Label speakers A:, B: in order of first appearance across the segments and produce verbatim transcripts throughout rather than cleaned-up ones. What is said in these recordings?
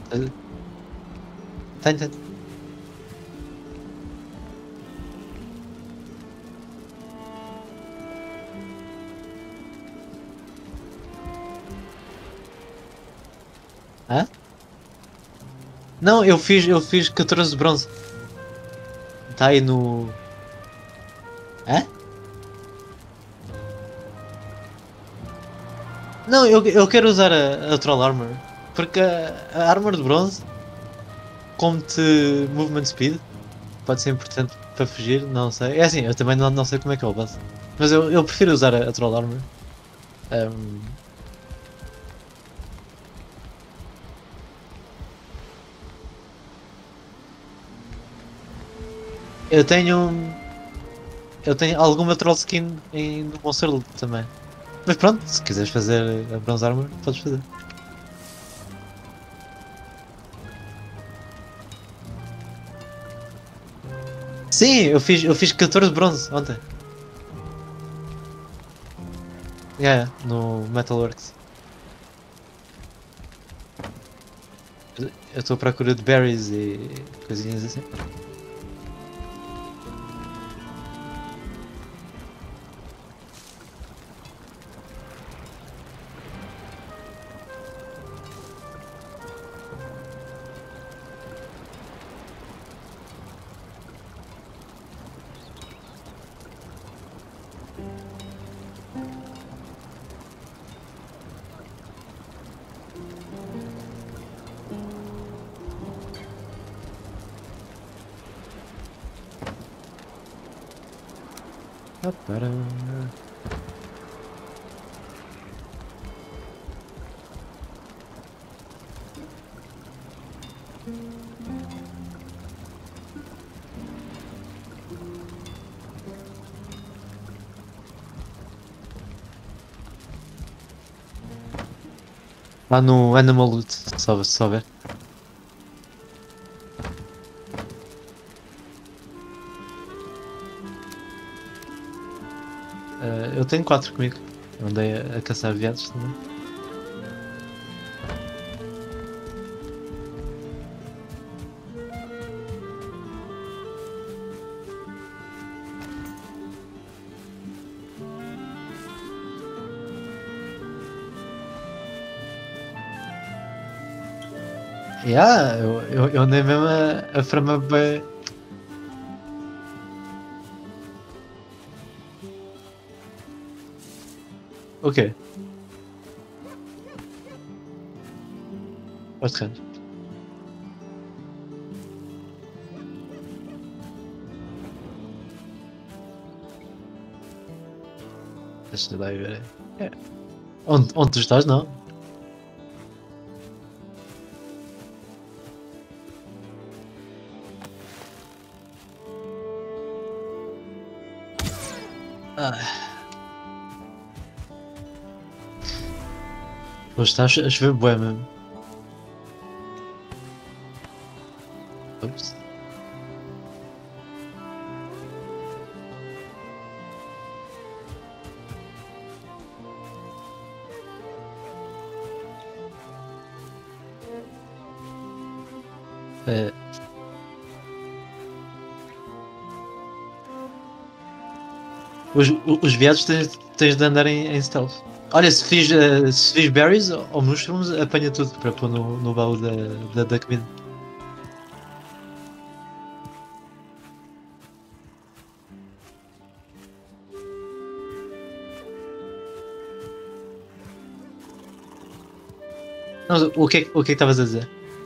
A: Eh, Tenho, tenho. Hã? Não, eu fiz, eu fiz catorze de bronze. Está aí no. Hã? Não, eu, eu quero usar a, a Troll Armor. Porque a, a Armor de bronze, como te Movement Speed, pode ser importante para fugir, não sei. É assim, eu também não, não sei como é que é o boss. Mas eu, eu prefiro usar a, a Troll Armor. Ahm, eu tenho. Eu tenho alguma Troll Skin em, no Monster Loot também. Mas pronto, se quiseres fazer a Bronze Armor, podes fazer. Sim, eu fiz, eu fiz catorze de bronze ontem. Yeah, yeah, no Metalworks. Eu estou à procura de berries e coisinhas assim. Ah, para. Lá no Animal Loot, só, só ver. Eh, eu tenho quatro comigo. Eu andei a, a caçar viados também. Yeah, eu, eu, eu andei mesmo a, a farmar bem. O quê? Os terrenos. Deixa eu lá ver. É. Onde, onde tu estás, não? Ah, hoje está a cho- a chover bué mesmo. Ups. Eh, os, os viados tens, tens de andar em, em stealth. Olha, se fiz, eh, se fiz berries ou ou mushrooms, apanha tudo para pôr no, no baú da, da, da comida. Não, o que é que o que é que estavas a dizer?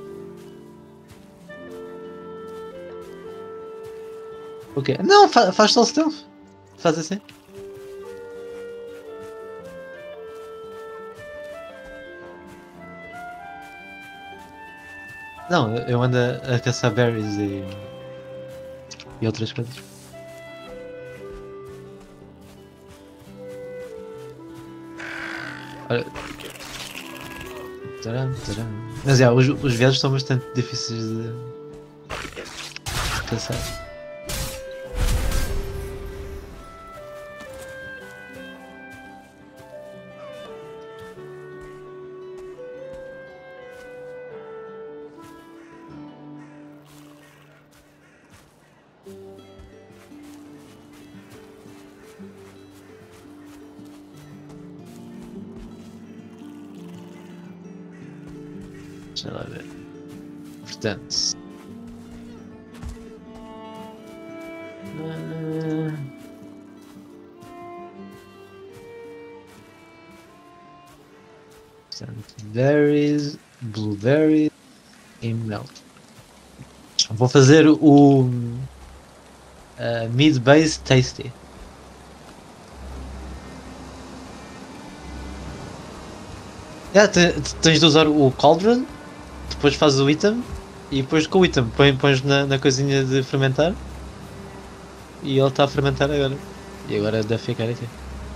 A: O quê? Não, fa, faz só stealth. Faz assim. Não, eu ando a, a caçar berries e, e outras coisas. Olha, taram, taram. Mas é, os, os viados são bastante difíceis de caçar. Deixa lá ver. Portanto. Uh, portanto, berries, blueberries e mel. Vou fazer o uh, mid base tasty. Yeah, te- te- tens de usar o cauldron, depois fazes o item e depois com o item põe, pões na, na coisinha de fermentar e ele está a fermentar agora. E agora deve ficar aqui.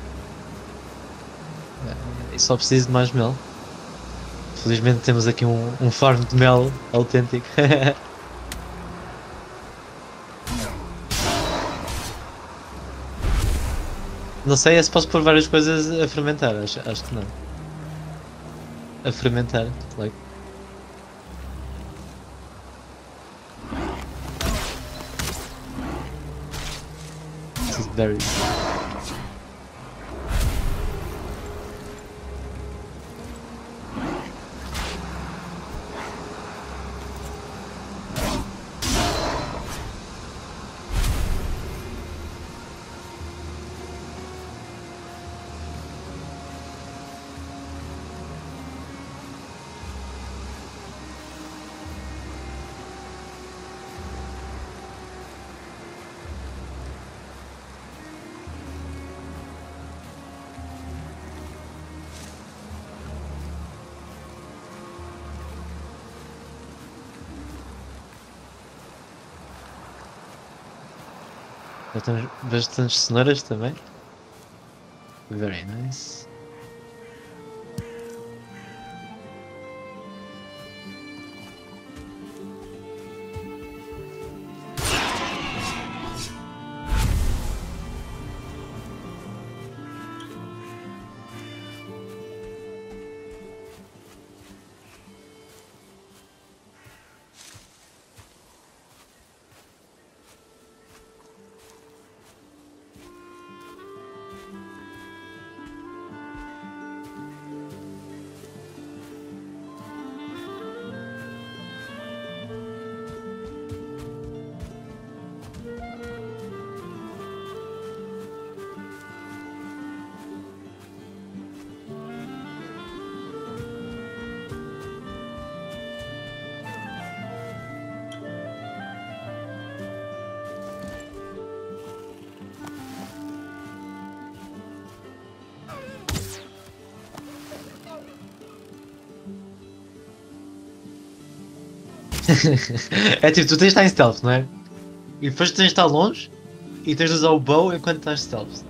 A: Uh, e só preciso de mais mel. Felizmente temos aqui um, um farm de mel autêntico. Não sei é se posso pôr várias coisas a fermentar, acho, acho que não. A fermentar, like. This is very. Já temos bastantes cenouras também. Very nice. É tipo, tu tens de estar em stealth, não é? E depois tens de estar longe e tens de usar o bow enquanto estás stealth.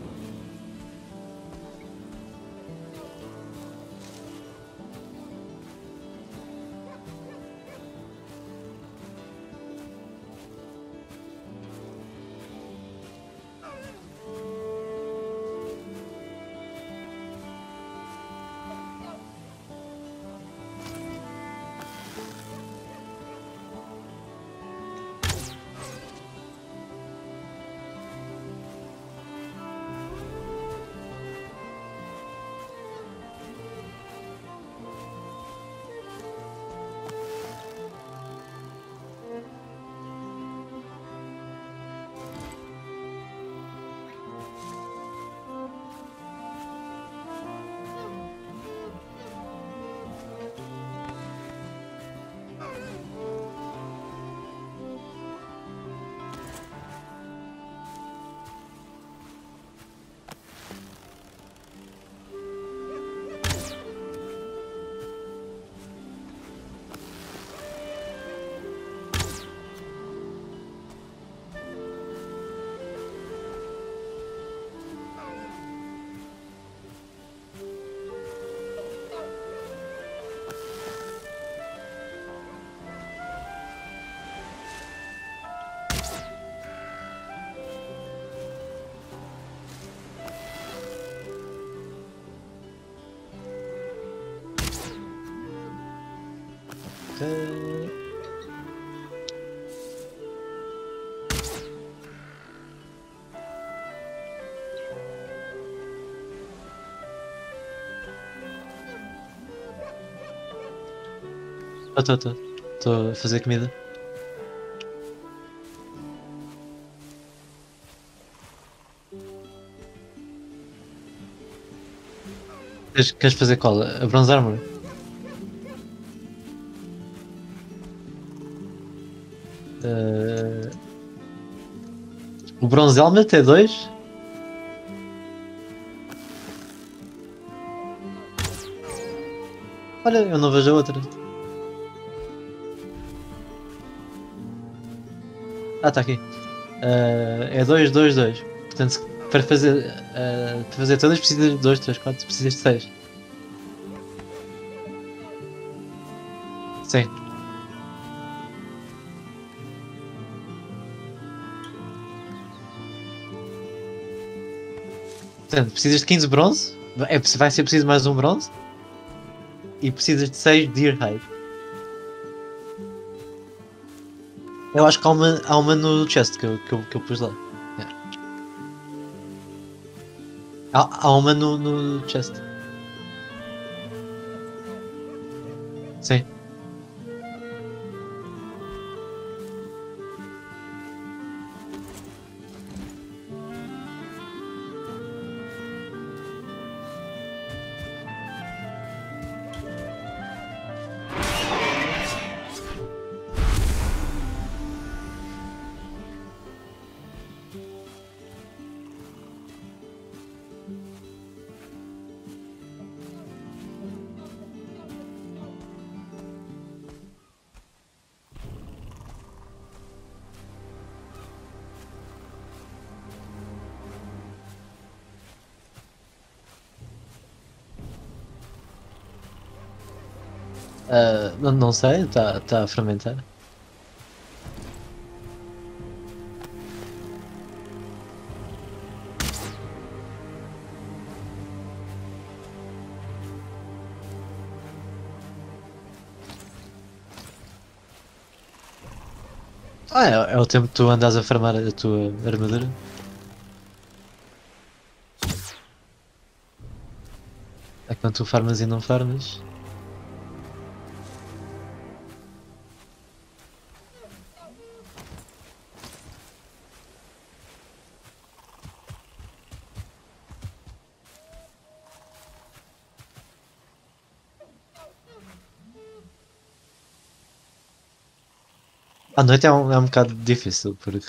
A: Ok. Estou, estou. Estou a fazer comida. Queres, queres fazer qual? A Bronze Armor? Uh, o Bronze Helmet é dois. Olha, eu não vejo a outra. Ah, está aqui. Uh, é dois, dois, dois. Portanto, para fazer, uh, para fazer todas precisas de dois, três, quatro, precisas de seis. Sim. Portanto, precisas de quinze bronze. É, vai ser preciso mais um bronze. E precisas de seis Deer Hide. Eu acho que há uma, há uma no chest que eu, que eu, que eu pus lá. Yeah. Há, há uma no, no chest. Sim. Uh, não, não sei, está tá a fermentar. Ah, é, é o tempo que tu andas a farmar a tua armadura. É quando tu farmas e não farmas. À noite é um, é um bocado difícil, porque.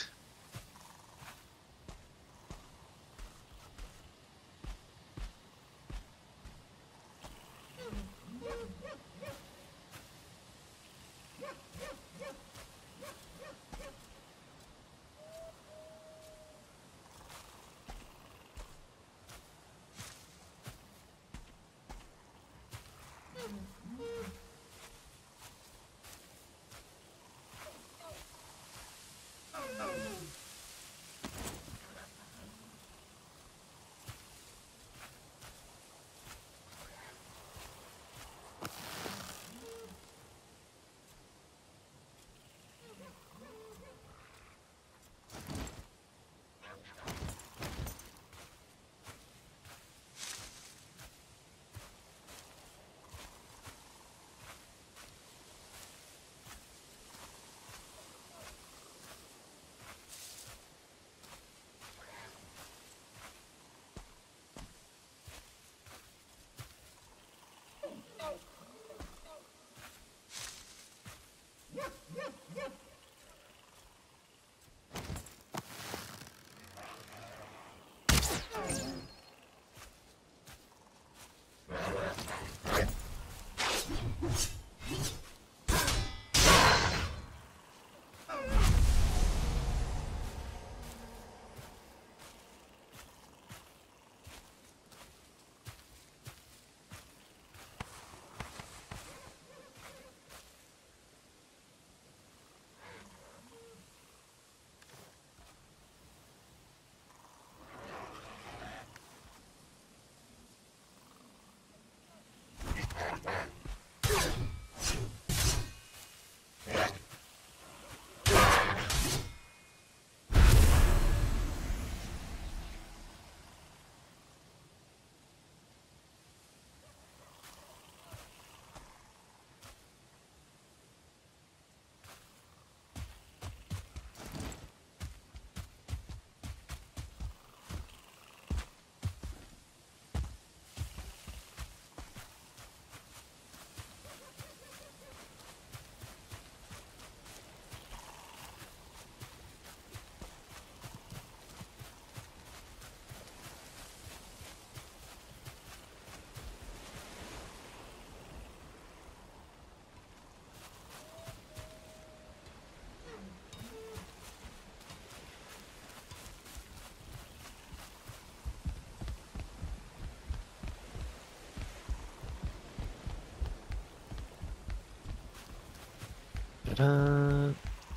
A: Tcharam.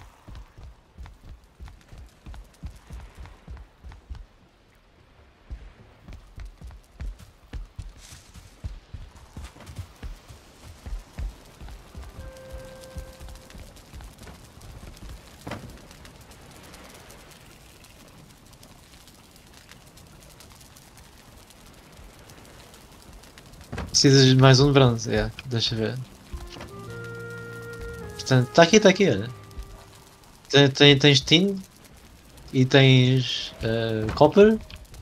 A: Precisas de mais um de bronze, é, deixa ver. Portanto, está aqui, está aqui, olha. Tem, tem- tens tin e tens eh, copper.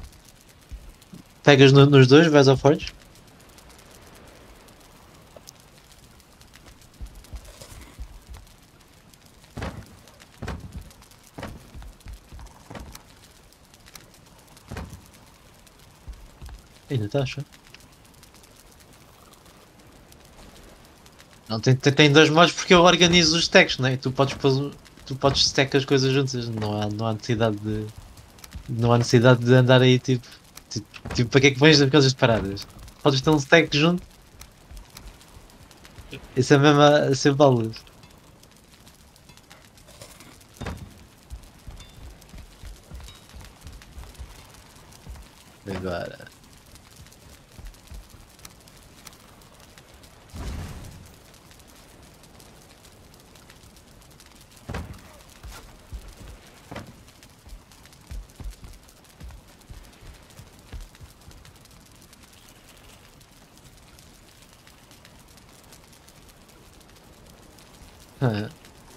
A: Pegas no- nos dois, vais ao forge. Ainda está, acho. Não, tem, tem, tem dois modos porque eu organizo os stacks, né? E tu podes pôr, tu podes stack as coisas juntas. Não há, não há necessidade de. Não há necessidade de andar aí tipo. Tipo, tipo, para que é que pões as coisas separadas? Podes ter um stack junto. Isso é mesmo a, a ser balas. Agora. Ah,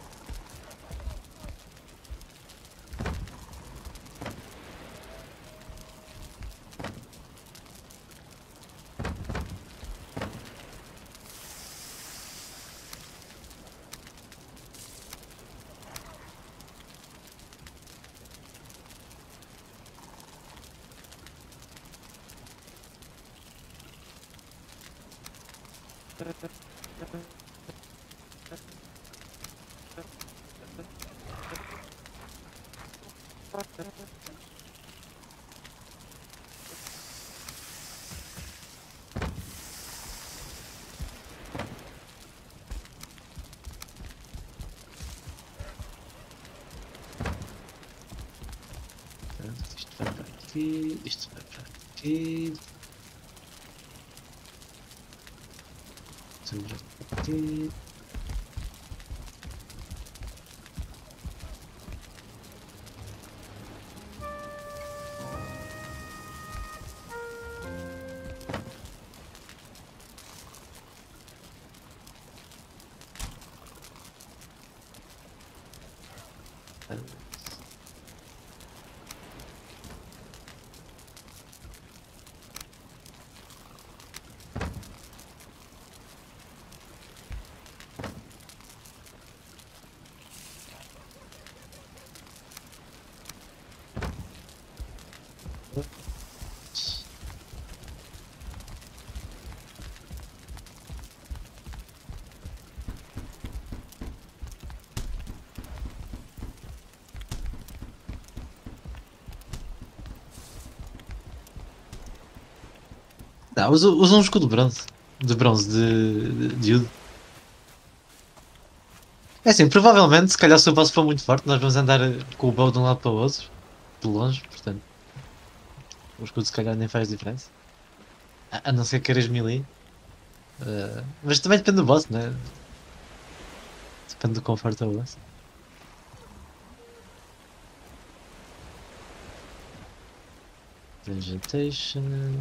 A: isto vai para aqui. Isto vai para aqui. Isto vai para aqui. Não, usa, usa um escudo de bronze. De bronze, de, de, de Udo. É assim, provavelmente, se calhar se o boss for muito forte, nós vamos andar eh, com o bow de um lado para o outro, de longe, portanto, o escudo se calhar nem faz diferença. A, a não ser que queiras melee. Eh, mas também depende do boss, né? Depende do conforto do boss. Vegetation.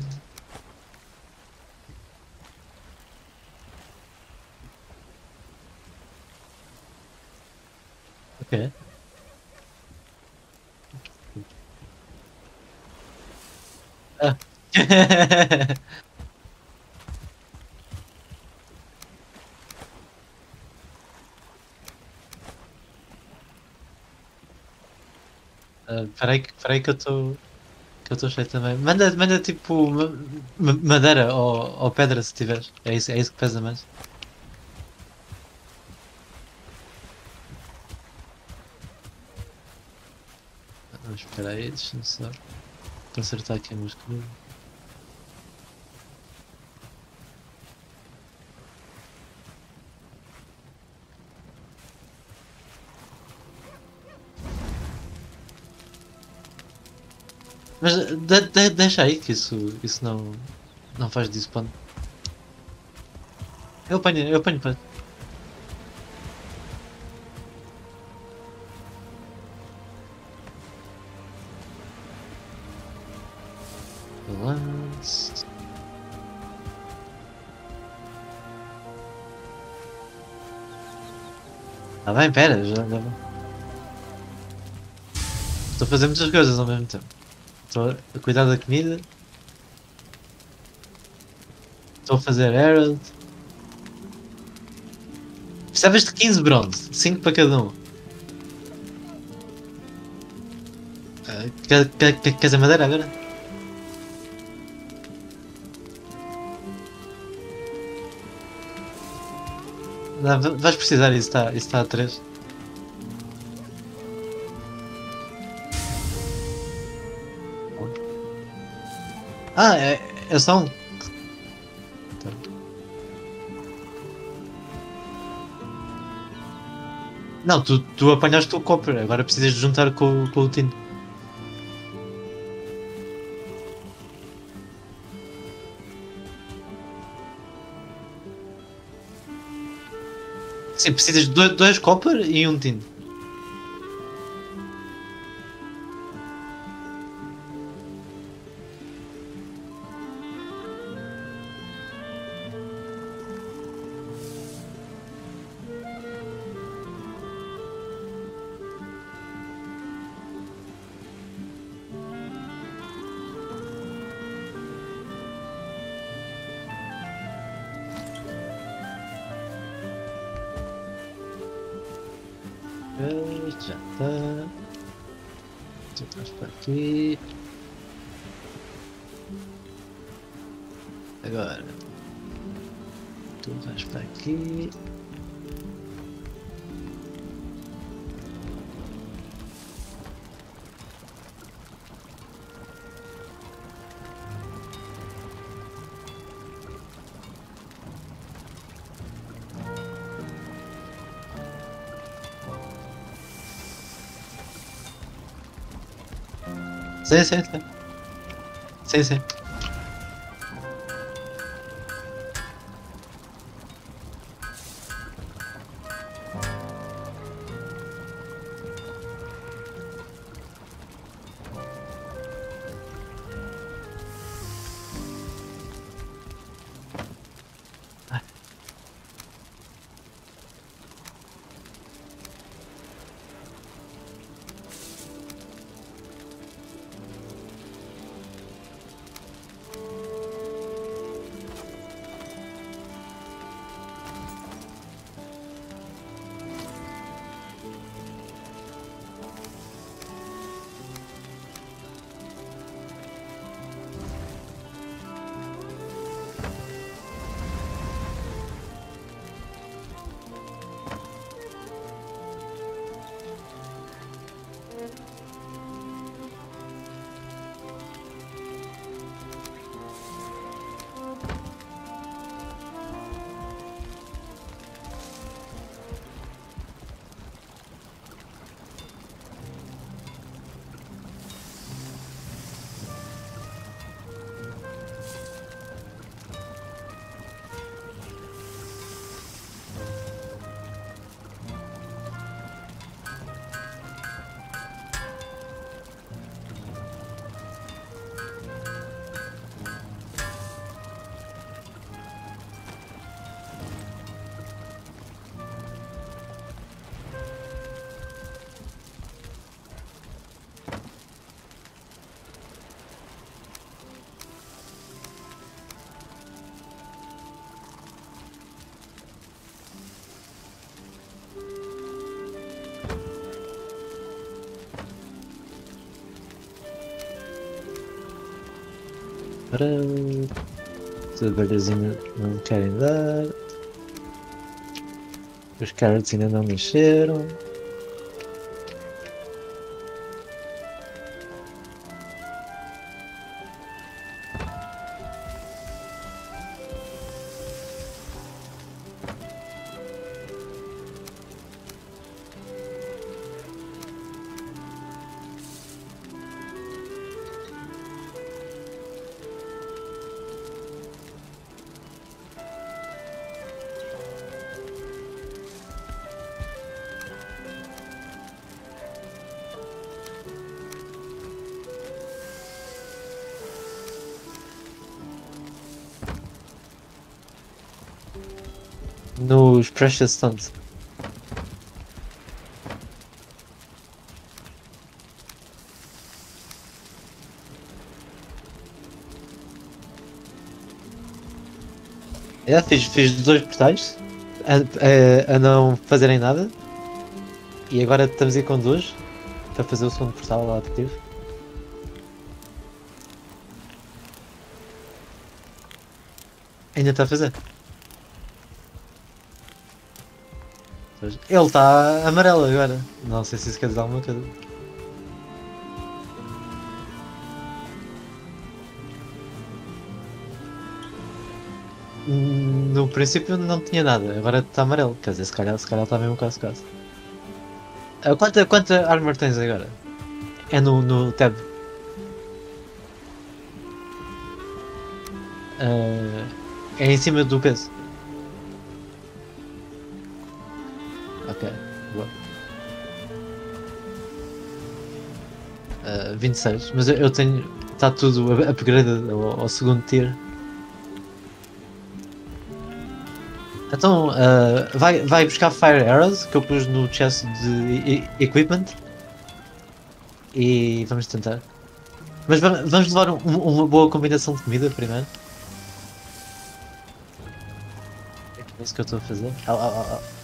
A: Ok. Ah. Ah, Espera aí, que- espera aí que eu estou que eu estou cheio também. Manda, manda tipo ma- ma- madeira ou, ou pedra se tiveres. É isso, é isso que pesa mais. Mas espera aí, deixa-me só consertar aqui a música. Mas de, de, deixa aí que isso, isso não, não faz disso ponto. Eu apanho, eu apanho para. Lance. Ah bem, pera, já, já. Estou a fazer muitas coisas ao mesmo tempo. Estou a cuidar da comida. Estou a fazer Herald. Precisavas de quinze bronze, cinco para cada um. Ah, quer, quer, quer, queres a madeira agora? Não, va- vais precisar, isso está, isso está a três. Ah, é, é só um. Não, tu, tu apanhaste o copper, agora precisas de juntar com, com o tin. Sim, precisas de dois, dois copper e um tin. Ok, já está. Tu vais para aqui. Agora, tu vais para aqui. Sim, sim, sim. Sim, sim. Para. As abelhas ainda não querem dar. Os carrots ainda não mexeram. Nos Precious Stones. É, fiz, fiz dois portais a, a, a não fazerem nada e agora estamos aí com dois para fazer o segundo portal lá ativo. Ainda está a fazer. Ele está amarelo agora. Não sei se isso quer dizer alguma coisa. No princípio não tinha nada, agora está amarelo. Quer dizer, se calhar, se calhar está mesmo caso caso. Uh, quanta, quanta armor tens agora? É no, no tab. Uh, é em cima do peso. Ok, boa. Uh, vinte e seis, mas eu, eu tenho. Está tudo upgraded ao, ao segundo tier. Então, uh, vai, vai buscar Fire Arrows que eu pus no chest de e equipment e vamos tentar. Mas vamos, vamos levar um, uma boa combinação de comida primeiro. É isso que eu estou a fazer. Au, au, au, au.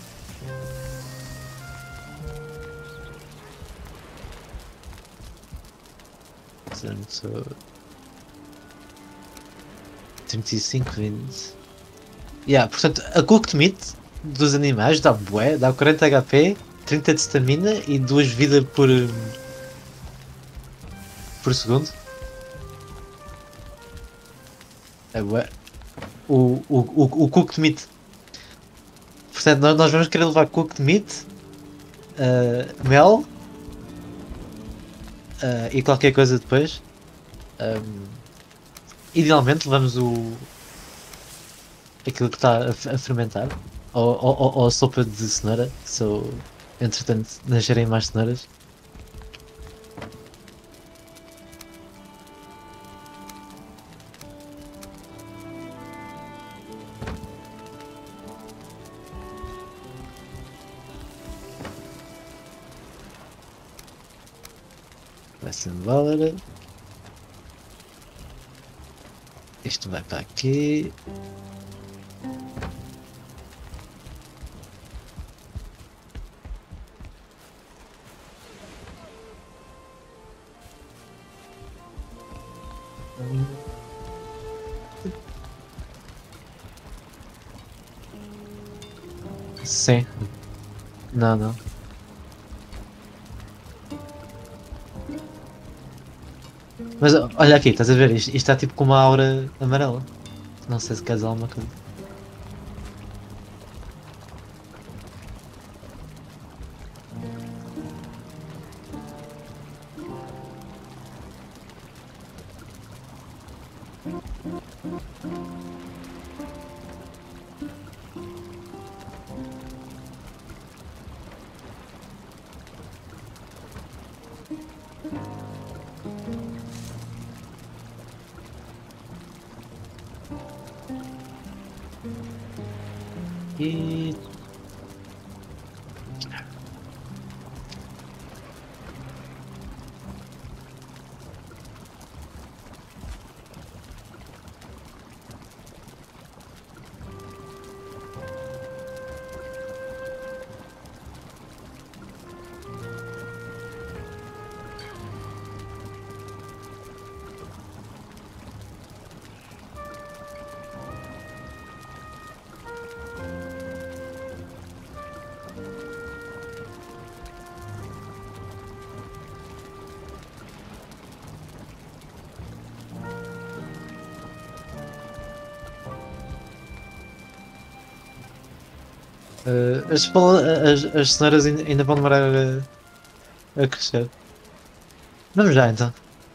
A: Portanto, trinta e cinco, vinte. Yeah, portanto, a cooked meat dos animais dá bué, dá quarenta H P, trinta de stamina e duas vidas por, por segundo. É bué. O, o, o, o cooked meat. Portanto, nós, nós vamos querer levar cooked meat, uh, mel uh, e qualquer coisa depois. Um, idealmente levamos o aquilo que está a, a fermentar ou, ou, ou a sopa de cenoura, se eu, entretanto nascerem mais cenouras. Vai-se embora. Isto vai para aqui. Sim. Não, não. Mas olha aqui, estás a ver? Isto, isto está tipo com uma aura amarela. Não sei se queres alguma coisa. E... Uh, as, as, as cenouras ainda vão demorar a, a crescer. Vamos já então.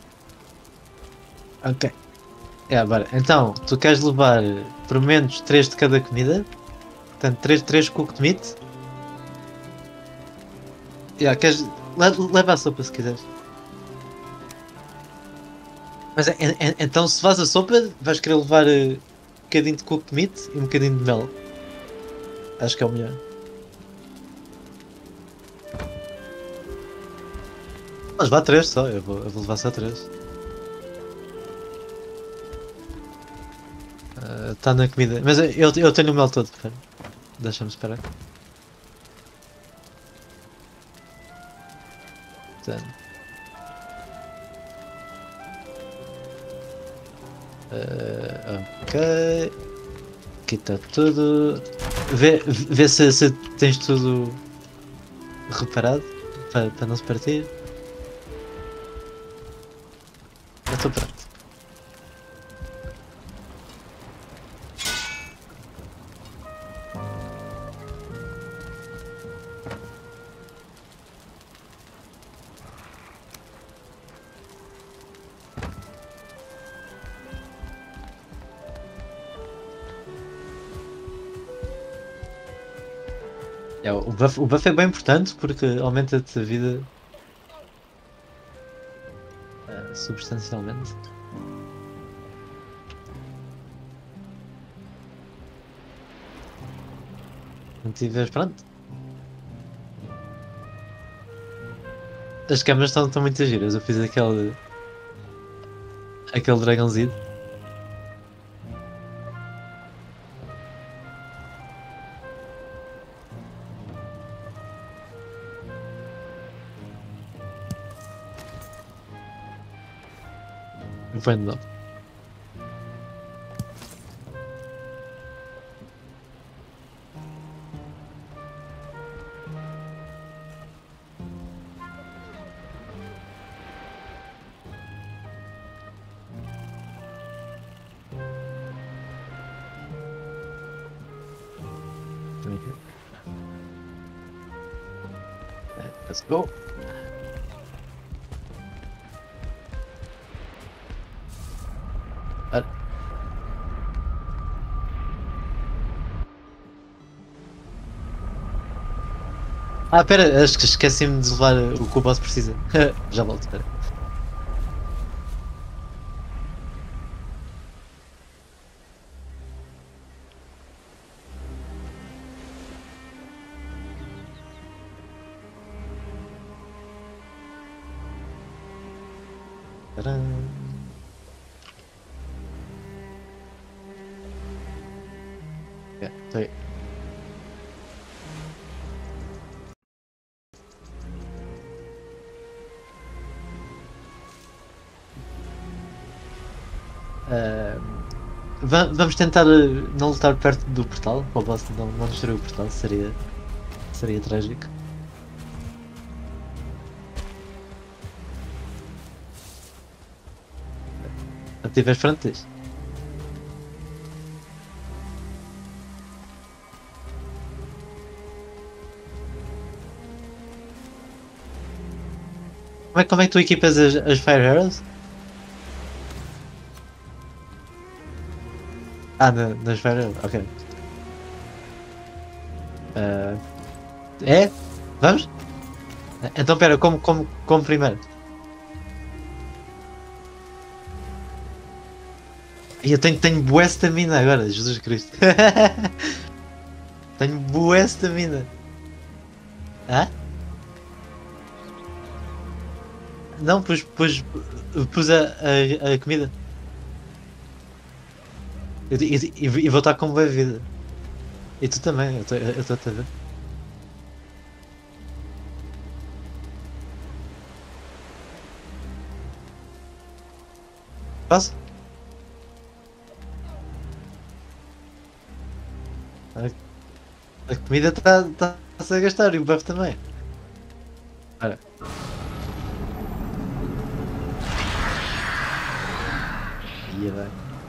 A: Ok. É, bora. Então, tu queres levar pelo menos três de cada comida? Portanto, três três cooked meat? Yeah, queres... Le, leva a sopa se quiseres. Mas é, é, então se vais a sopa, vais querer levar uh, um bocadinho de cooked meat e um bocadinho de mel. Acho que é o melhor. Mas vá três só, eu vou, eu vou levar só três. Está uh, na comida. Mas eu, eu tenho o mel todo, espera. Deixa-me esperar. Tenho. Uh, ok. Aqui está tudo. Vê, vê se, se tens tudo reparado para, para não se partir. Eu estou pronto. É, o, buff, o buff é bem importante porque aumenta-te a vida uh, substancialmente. Não tiveres, pronto. As câmeras estão, estão muito giras. Eu fiz aquele. aquele dragãozinho. Foi de novo. Let's go. Ah. Ah, pera, acho que esqueci-me de levar o que o boss precisa. Já volto, pera. Tcharam. É, tô aí. Uh, va vamos tentar não lutar perto do portal, para o boss não, não destruir o portal, seria, seria trágico. Atives frontes. Como é, como é que tu equipas as, as Fire Arrows? Ah, na, nas Fire Arrows, ok. Uh, é? Vamos? Então pera, como, como, como primeiro? E eu tenho, tenho bué stamina agora, Jesus Cristo. Tenho bué stamina. Hã? Não, pus, pus, pus a, a, a comida. E, e, e vou estar com boa vida. E tu também, eu estou a ver. Posso? A, a comida está tá, tá a gastar e o buff também. Ora. Ia bem.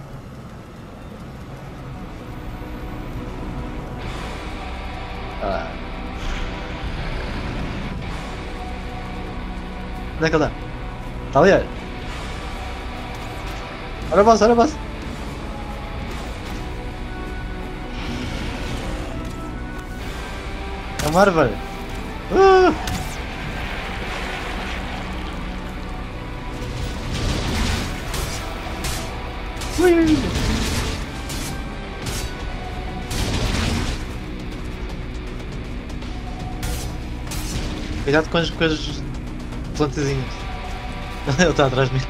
A: Ah. Onde é que ele está? Está ali, olha. Ora boss, ora boss. É uma árvore. Uh! Ui! Cuidado com as, com as plantazinhas. Ele está atrás de mim.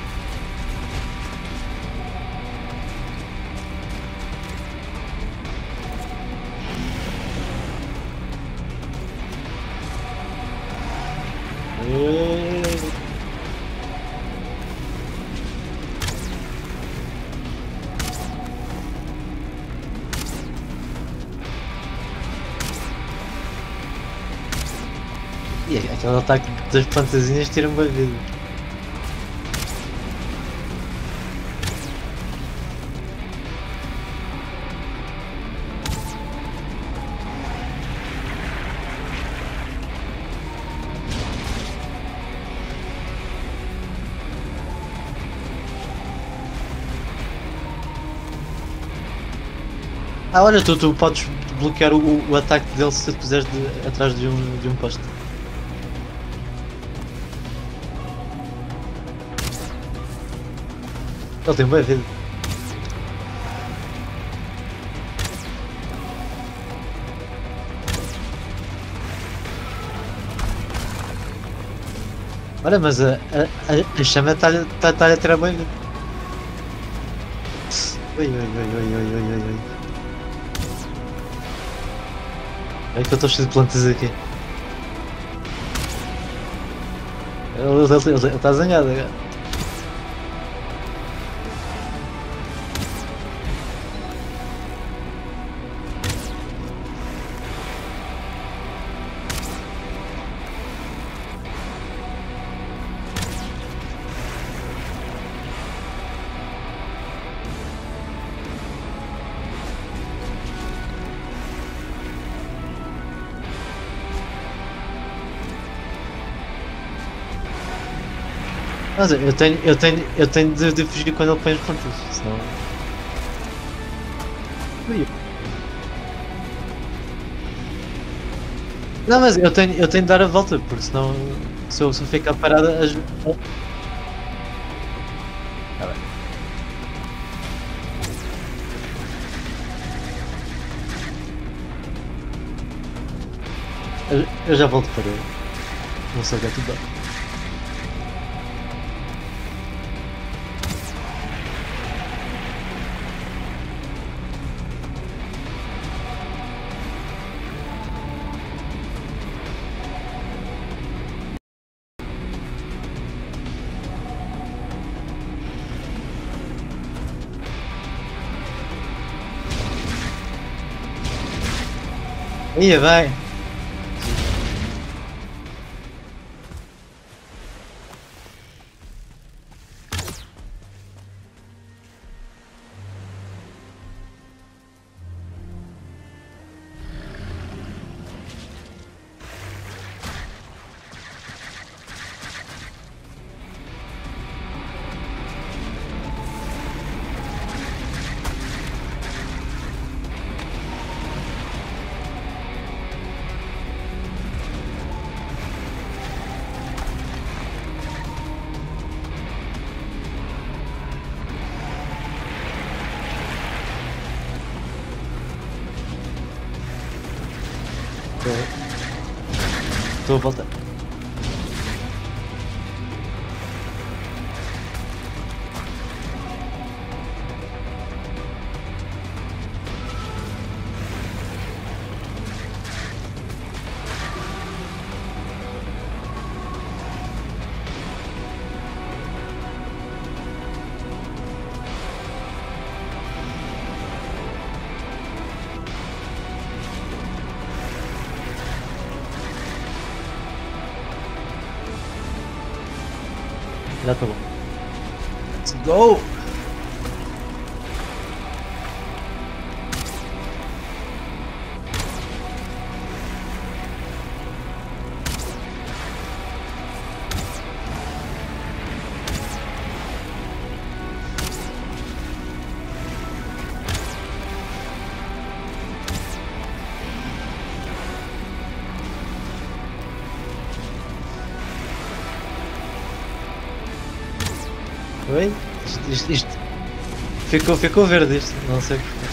A: E aquele ataque das plantazinhas tira-me bem vida. Ah, olha, tu, tu podes bloquear o, o ataque dele se te puseres de, atrás de um, de um poste. Ele tem boa vida. Olha, mas a, a, a, a chama está-lhe tá, tá a tirar bem vida. Oi, oi, oi, oi, oi, oi, oi, oi. É que eu estou cheio de plantas aqui. Ele está zangado agora. Mas eu tenho, eu tenho, eu tenho de, de fugir quando ele põe as plantas, senão... Ui. Não, mas eu tenho, eu tenho de dar a volta, porque senão se eu, se eu ficar parada... As... Tá bem. Eu, eu já volto para ele. Não sei o que é tudo bem. Ia bem. Estou a voltar. Já tá bom. Let's go! Oi? Isto, isto, isto. Ficou, ficou verde isto, não sei porquê.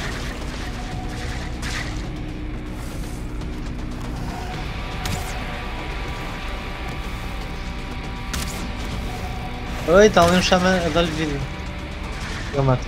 A: Oi, está ali um chama a dar-lhe vídeo. Eu mato.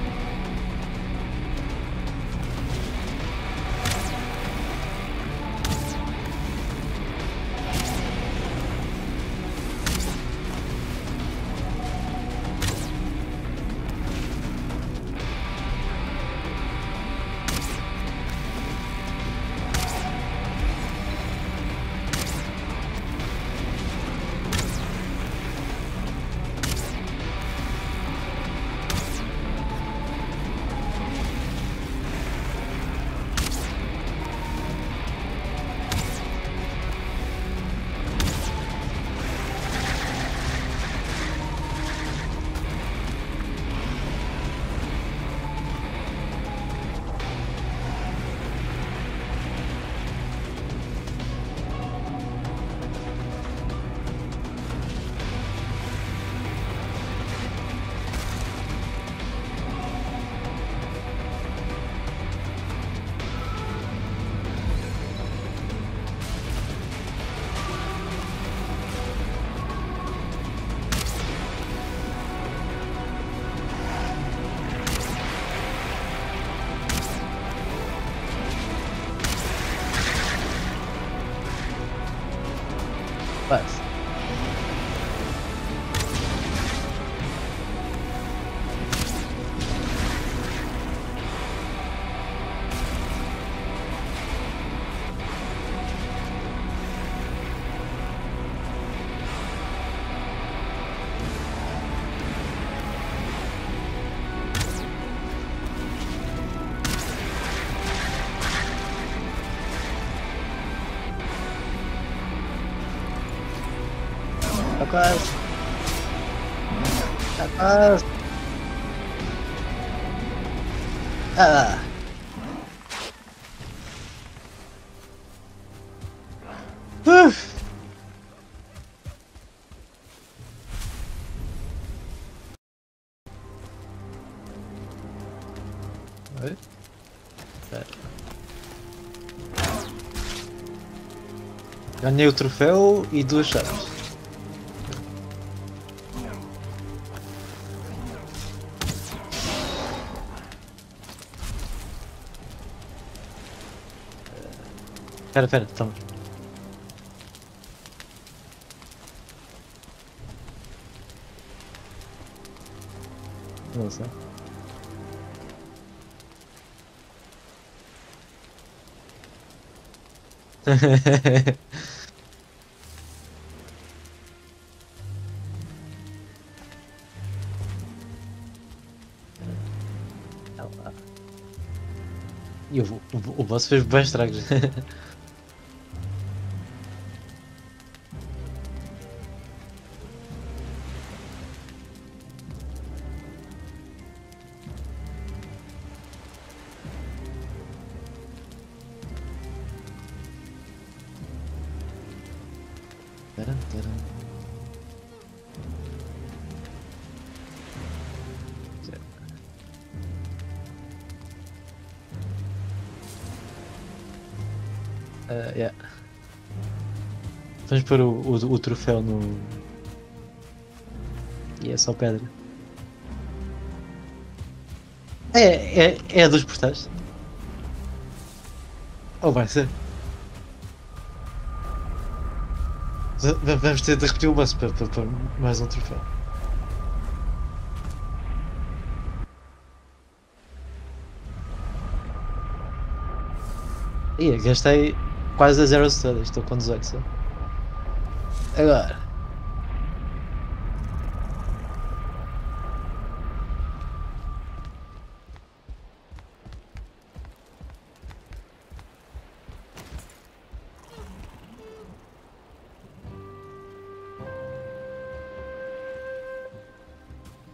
A: Quase. Tá quase. Tá quase. Ah. Uf. Oi? Espera. Ganhei o troféu e duas chaves. Espera, espera, toma. Não sei. E o, o, o boss fez bem estragos. Taran, taran. Uh, yeah. Vamos pôr o, o, o troféu no. E é só pedra. É, é, é a dos portais. Ou vai ser? V- Vamos ter de repetir o boss para pôr mais um troféu. Ih, gastei quase a zero todas, estou com dezoito só. Agora.